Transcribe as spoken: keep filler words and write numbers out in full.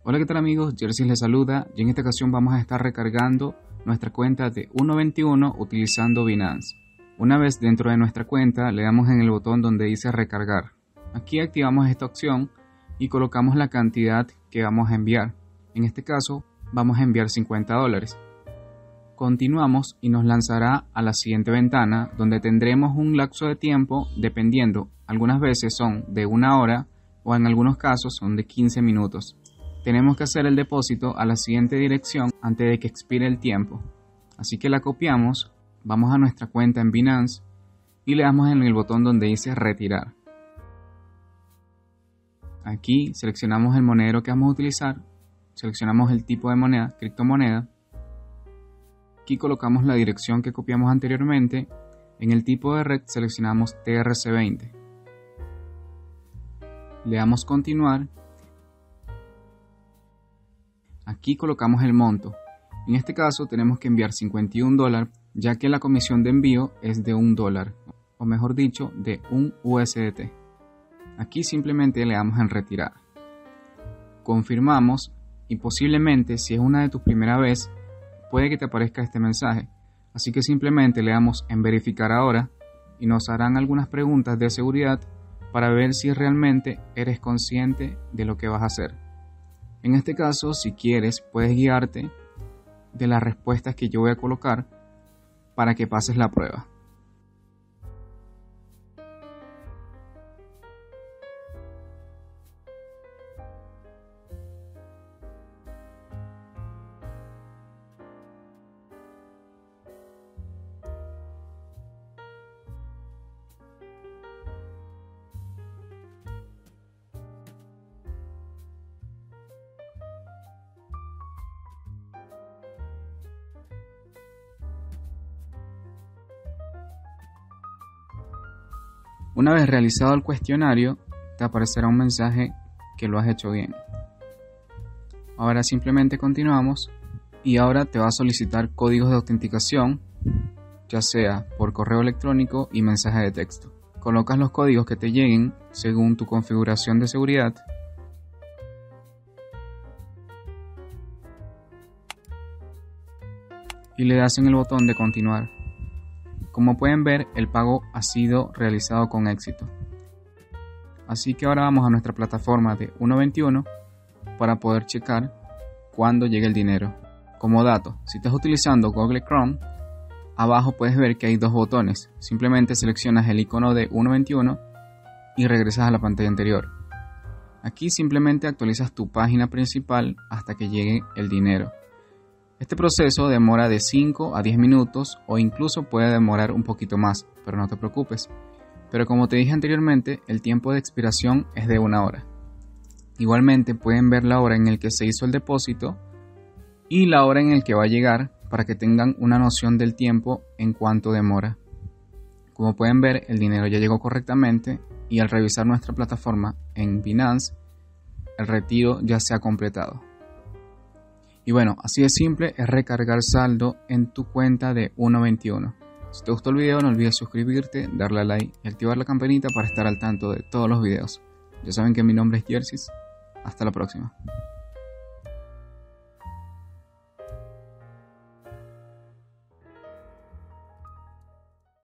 Hola, ¿qué tal amigos? Jersey les saluda y en esta ocasión vamos a estar recargando nuestra cuenta de uno veintiuno utilizando Binance. Una vez dentro de nuestra cuenta le damos en el botón donde dice recargar. Aquí activamos esta opción y colocamos la cantidad que vamos a enviar. En este caso vamos a enviar cincuenta dólares. Continuamos y nos lanzará a la siguiente ventana donde tendremos un lapso de tiempo dependiendo, algunas veces son de una hora o en algunos casos son de quince minutos. Tenemos que hacer el depósito a la siguiente dirección antes de que expire el tiempo. Así que la copiamos, vamos a nuestra cuenta en Binance y le damos en el botón donde dice retirar. Aquí seleccionamos el monedero que vamos a utilizar, seleccionamos el tipo de moneda, criptomoneda. Aquí colocamos la dirección que copiamos anteriormente. En el tipo de red seleccionamos T R C veinte. Le damos continuar. Aquí colocamos el monto. En este caso tenemos que enviar cincuenta y un dólares, ya que la comisión de envío es de un dólar, o mejor dicho, de un U S D T. Aquí simplemente le damos en retirar. Confirmamos y posiblemente si es una de tus primeras veces, puede que te aparezca este mensaje. Así que simplemente le damos en verificar ahora y nos harán algunas preguntas de seguridad para ver si realmente eres consciente de lo que vas a hacer. En este caso, si quieres, puedes guiarte de las respuestas que yo voy a colocar para que pases la prueba. Una vez realizado el cuestionario, te aparecerá un mensaje que lo has hecho bien. Ahora simplemente continuamos y ahora te va a solicitar códigos de autenticación, ya sea por correo electrónico y mensaje de texto. Colocas los códigos que te lleguen según tu configuración de seguridad. Y le das en el botón de continuar. Como pueden ver, el pago ha sido realizado con éxito. Así que ahora vamos a nuestra plataforma de uno veintiuno para poder checar cuándo llega el dinero. Como dato, si estás utilizando Google Chrome, abajo puedes ver que hay dos botones. Simplemente seleccionas el icono de uno veintiuno y regresas a la pantalla anterior. Aquí simplemente actualizas tu página principal hasta que llegue el dinero. Este proceso demora de cinco a diez minutos o incluso puede demorar un poquito más, pero no te preocupes. Pero como te dije anteriormente, el tiempo de expiración es de una hora. Igualmente pueden ver la hora en la que se hizo el depósito y la hora en la que va a llegar para que tengan una noción del tiempo en cuánto demora. Como pueden ver, el dinero ya llegó correctamente y al revisar nuestra plataforma en Binance, el retiro ya se ha completado. Y bueno, así de simple es recargar saldo en tu cuenta de uno veintiuno. Si te gustó el video no olvides suscribirte, darle a like y activar la campanita para estar al tanto de todos los videos. Ya saben que mi nombre es Jersey. Hasta la próxima.